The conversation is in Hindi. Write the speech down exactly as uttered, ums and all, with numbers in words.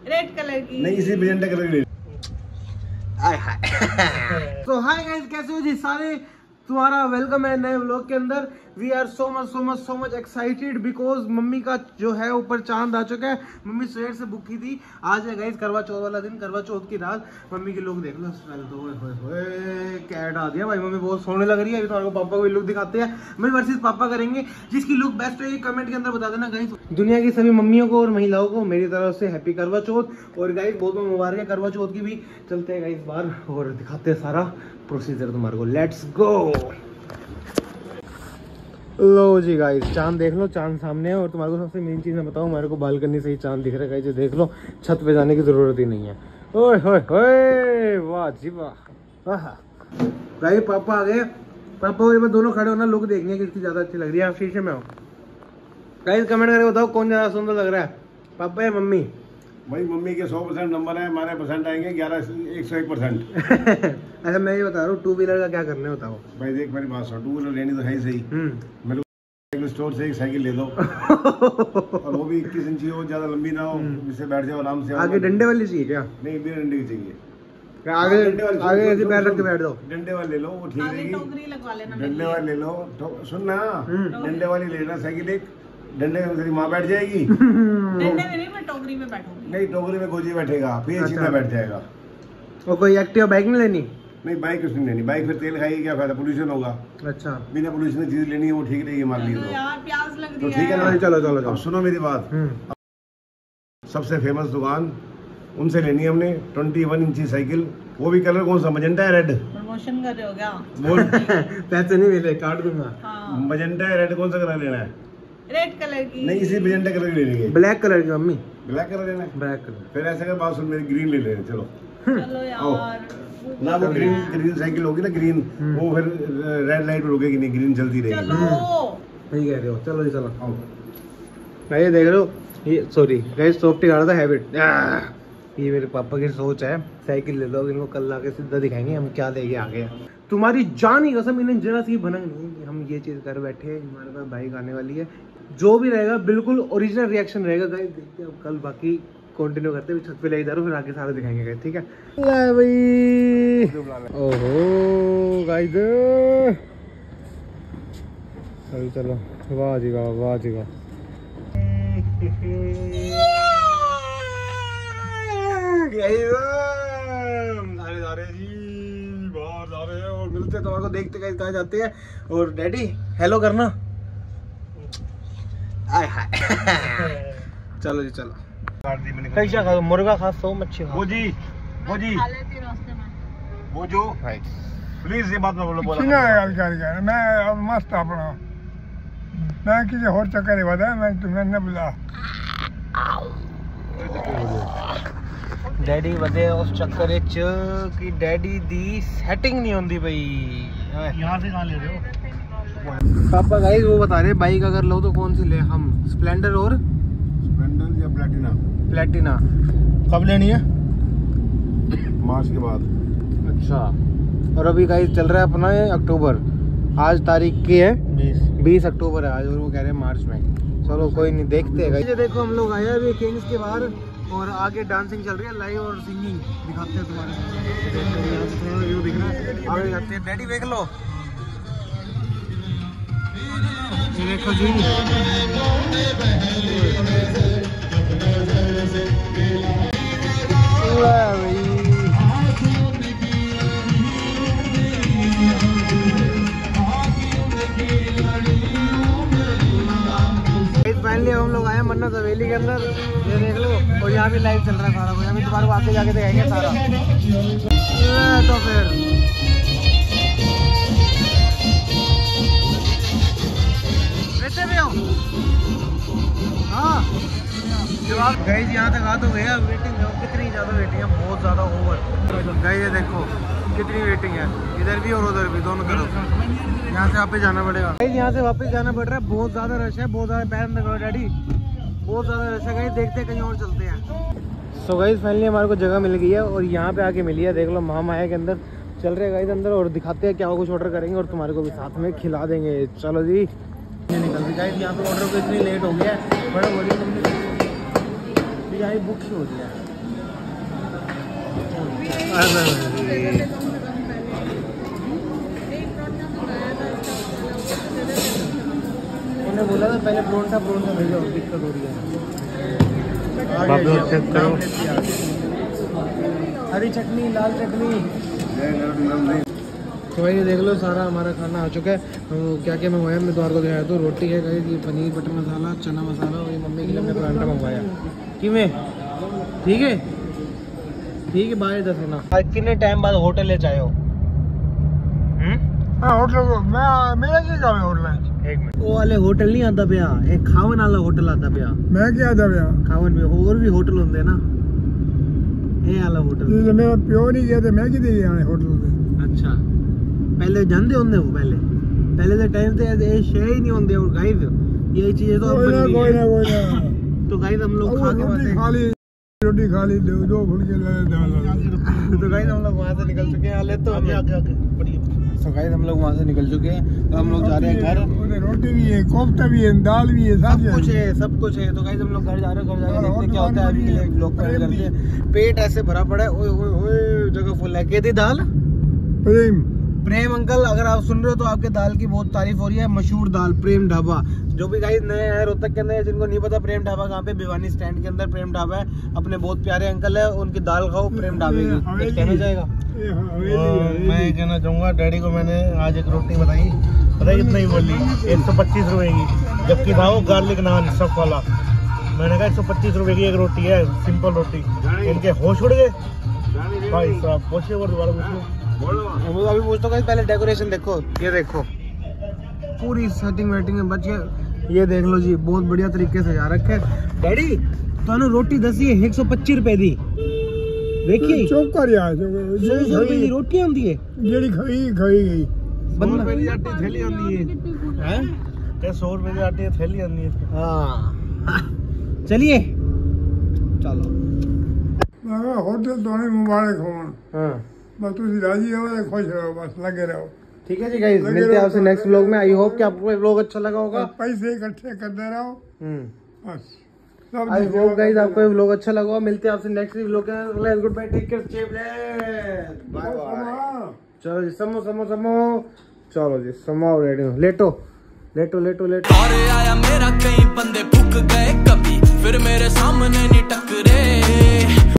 रेड कलर की नहीं, इसी मैजेंटा कलर की। तो हाय गाइस, कैसे हो जी सारे? तुम्हारा वेलकम है नए व्लॉग के अंदर। We are so much so much so much excited because mummy का जो है ऊपर चांद आ चुका है। मम्मी सवेर से बुक की थी। आज है गाइस करवा चौथ वाला दिन, करवा चौथ की रात। मम्मी के लुक देख लो, स्मेल तो कैट आ दिया भाई। मम्मी बहुत सोने लग रही है। अभी तुम्हारे को पापा को भी लुक दिखाते हैं। मैं वर्सेस पापा करेंगे, जिसकी लुक बेस्ट है कमेंट के अंदर बता देना गाइस। दुनिया की सभी मम्मियों को और महिलाओं को मेरी तरफ से हैप्पी करवा चौथ। और गाइस बहुत बहुत मुबारक है करवा चौथ की भी। चलते हैं गाइस बाहर और दिखाते हैं सारा प्रोसीजर तुम्हारे को। Let's go. Low ji guys, चांद देख लो, चांद सामने है। और तुम्हारे को सबसे मेन चीज मैं बताऊं, हमारे को बालकनी से ही चांद दिख रहा है गाइस। जो देख लो, छत पे जाने की जरूरत ही नहीं है। ओए होए होए, वाह जी वाह। गाइस पापा आ गए। पापा और मैं दोनों खड़े होना, लुक देखनी है किसकी ज्यादा अच्छी लग रही है। आप शीशे में हो गाइस, कमेंट करके बताओ कौन ज्यादा सुंदर लग रहा है, पापा या मम्मी? भाई मम्मी के सौ परसेंट नंबर है, हमारे परसेंट आएंगे ग्यारह एक सौ एक परसेंट। अच्छा मैं ये बता रहा हूँ, टू व्हीलर का क्या करना है बताओ। भाई देख मेरी बात सुन, टू व्हीलर लेनी तो है ही सही। मेरे को स्टोर से एक साइकिल ले दो और वो भी इक्कीस इंची हो, ज्यादा लंबी ना हो, जिससे बैठ जाओ आराम से। आगे डंडे वाली चाहिए क्या? नहीं, बिना डंडे की चाहिए। आगे आगे ऐसे पैर रख के बैठ दो। डंडे वाली ले लो, वो ठीक रहेगी। टोकरी लगवा लेना। डंडे वाली ले लो, सुन ना, डंडे वाली लेना साइकिल एक। डंडे में तेरी माँ बैठ जाएगी। डंडे में नहीं, मैं टोकरी में बैठूंगी। नहीं, टोकरी में गोजी बैठेगा, फिर सीधा बैठ जाएगा। और कोई एक्टिवा बाइक नहीं लेनी? नहीं, बाइक कुछ नहीं लेनी। बाइक फिर तेल खाएगी, क्या फायदा, पोल्यूशन होगा। अच्छा, बिना पोल्यूशन की चीज लेनी है, वो ठीक रहेगी मान ली तो। यार प्यास लग तो रही ठीक है ना। चलो चलो अब सुनो मेरी बात। सबसे फेमस दुकान उनसे लेनी है हमने, ट्वेंटी वन इंची साइकिल। वो भी कलर कौन सा, मजेंटा है रेड? प्रमोशन कर रहे हो क्या? बोल। पैसे नहीं मिले, काट दूंगा। हाँ। मजेंटा है रेड, कौन सा कलर लेना है? रेड कलर की। नहीं, इसी मजेंटा कलर की लेनी है। ब्लैक कलर की मम्मी। ब्लैक कलर लेना है? Black colour. फिर ऐसा कर, बात सुन मेरी, ग्रीन ले लेना। चलो चलो यार ना, वो ग्रीन ग्रीन साइकिल होगी ना, ग्रीन, वो फिर रेड लाइट पर रुकेगी नहीं, ग्रीन चलती रहेगी। सही कह रहे हो। चलो जी चलो। ये देख रहे हो, ये सॉरी गाइस, सॉफ्टी गाड़ा था हैबिट। ये मेरे पापा की सोच है, साइकिल ले लो। इनको कल आके सीधा दिखाएंगे हम क्या लेके आ गए। तुम्हारी जान ही कसम, इन्हें जरा सी भनक नहीं। हम ये चीज कर बैठे, हमारे पास बाइक आने वाली है। जो भी रहेगा बिल्कुल ओरिजिनल रिएक्शन रहेगा गाइस। देखते हैं कल, बाकी कंटिन्यू करते हुए छत पे ले जा रहा हूँ, फिर आगे सारे दिखाएंगे गाइस, ठीक है? ले भाई, ओहो गाइस, चलो चलो, वाह जी वाह, वाह जी वाह। और मिलते हैं तुम्हारे को, देखते हैं कहाँ जाते हैं। और डैडी हेलो करना। आय हाय। चलो जी चलो। कैसा खा, मुर्गा खा, सो मच्छी खा। वो जी वो जी खा लेती हूँ रास्ते में। वो जो प्लीज ये बात मैं बोलो बोला गल कर मैं मस्त अपना मैं किसी होर चक्कर ही बता, मैं तुम्हें न बुला। डैडी वधे उस चक्कर च कि डैडी दी सेटिंग नहीं होंदी भाई। यहाँ से कहाँ ले रहे हो? पापा गाइस वो बता रहे बाइक अगर लो तो कौन सी ले हम, स्प्लेंडर और स्प्लेंडर या प्लैटिना? प्लैटिना। कब लेनी है? मार्च के बाद। अच्छा, और अभी गाइस चल रहा है अपना अक्टूबर। आज तारीख की है बीस अक्टूबर है आज, और वो कह रहे हैं मार्च में। चलो कोई नहीं, देखते हैं। ये देखो हम लोग आए अभी किंग्स के बाहर, और आगे डांसिंग चल रही है लाइव, और सिंगिंग दिखाते हैं तुम्हारे थोड़ा व्यू दिख रहा है। आगे जाते हैं, डैडी देख लो, ये देखो जी। फाइनली हम लोग आए मन्नत हवेली के अंदर, ये देख लो। और यहाँ भी लाइव चल रहा है सारा कुछ, अभी तुम्हारे को आगे जाके दिखाएंगे सारा। तो फिर रहते भी हो। हाँ गाइस, यहाँ तक आ तो गया। वेटिंग कितनी ज़्यादा वेटिंग है, बहुत ज़्यादा ओवर। गाइस ये देखो कितनी वेटिंग है, इधर भी और उधर भी, दोनों तरफ। यहाँ से वापस जाना पड़ेगा गाइस, यहाँ से वापस जाना पड़ रहा है। बहुत ज़्यादा रश है, बहुत ज़्यादा। पैर अंदर करो डैडी, बहुत ज़्यादा रश है गाइस। देखते हैं कहीं और चलते हैं। सो गाइस फाइनली हमारे को जगह मिल गई है, और यहाँ पे आके मिली है। देख लो महामाया के अंदर चल रहे गाइस अंदर, और दिखाते हैं क्या कुछ ऑर्डर करेंगे, और तुम्हारे को भी साथ में खिला देंगे। चलो जी निकल रही गाइस। यहाँ पे ऑर्डर को इतनी लेट हो गया है, बड़ा बोलिए तुमने, ठीक आई बुक ही हो रही है। उन्होंने बोला था पहले परोंठा परोंठा भेजो, दिक्कत हो रही है। हरी चटनी, लाल चटनी। तो भाई ये देख लो सारा हमारा खाना आ चुका है। क्या क्या मंगवाया मैं द्वार को दिखाया तो रोटी है गाइस, ये पनीर बटर मसाला, चना मसाला, और ये मम्मी के लिए हमने परांठा मंगवाया। किमें ठीक है ठीक है बाय दस ना। आज कितने टाइम बाद होटल ले जाए हो? होटल मैं मेरा की काम है होटल। एक मिनट, वो वाले होटल नहीं आता पिया, एक खावन वाला होटल आता पिया। मैं क्या आता पिया खावन में और भी होटल होंगे ना, ये वाला होटल। मेरा प्यो नहीं गया तो मैं कि दे गया होटल से। अच्छा पहले जानते होंगे वो, पहले पहले के टाइम पे ये शे ही नहीं होंगे। और गाइस ये चीजें तो अब बन गई कोई ना कोई ना तो गाइस हम लोग खा के रोटी खा ली, रोटी खा ली, दो दो फुलके ले दाल। तो गाइस हम लोग वहाँ से निकल चुके हैं। हाले तो आगे आगे आगे बढ़िए। तो गाइस हम लोग वहाँ से निकल चुके हैं, तो हम लोग जा रहे हैं घर। रोटी भी है, कोफ्ता भी है, दाल भी है, सब कुछ है, सब कुछ है। तो गाइस हम लोग घर जा रहे हैं, घर जाके देखते हैं क्या होता है। अभी के लिए ब्लॉग कर करते हैं। पेट ऐसे भरा पड़ा है, ओए ओए ओए जगह फुल है। केदी दाल प्रेम प्रेम अंकल अगर आप सुन रहे हो तो आपके दाल की बहुत तारीफ हो रही है। मशहूर दाल प्रेम ढाबा। जो भी गाइस नए हैं रोहतक के अंदर, जिनको नहीं पता प्रेम ढाबा कहाँ पे, भिवानी स्टैंड के अंदर प्रेम ढाबा है। अपने बहुत प्यारे अंकल है, उनकी दाल खाओ प्रेम ढाबे की। कुछ कहना चाहेगा? मैं कहना चाहूँगा डैडी को मैंने आज एक रोटी बताई, पता कितना ही बोली, एक सौ पच्चीस रुपए की, जबकि था वो गार्लिक नान सब वाला। मैंने कहा एक सौ पच्चीस रुपए की एक रोटी है, सिंपल रोटी। इनके होश उड़ गए भाई साहब। पूछिए और दोबारा पूछिए। अभी पूछता हूँ पहले डेकोरेशन देखो, ये देखो पूरी सेटिंग वेटिंग है बच्चे। ये देख लो जी, बहुत बढ़िया तरीके से जा रखे। डैडी तो रोटी दसी है एक सौ पच्चीस रुपए दी। देखिए चौक कर यार, सौ रुपए की रोटी होती है, जेडी खाई खाई गई। बंदा मेरी आटी थैली आनी है, हैं? क्या सौ रुपए की आटी थैली आनी है। हाँ चलिए चलो। होटल तो मुबारक हो, हाँ बस तुम राजी हो, खुश रहो, बस लगे रहो। ठीक है जी गाइस, मिलते हैं आपसे नेक्स्ट व्लॉग में। आई होप कि आपको व्लॉग अच्छा लगा होगा। पैसे इकट्ठे करते रहो बस। आई होप गाइस आपको व्लॉग अच्छा लगा होगा। मिलते हैं आपसे नेक्स्ट व्लॉग में। Let's goodbye, take care, stay blessed, bye bye. चलो जी समो समो समो, चलो जी समो, रेडी हो, लेटो लेटो लेटो लेटो। और आया मेरा कई बंदे फूक गए कभी, फिर मेरे सामने नहीं टकरे।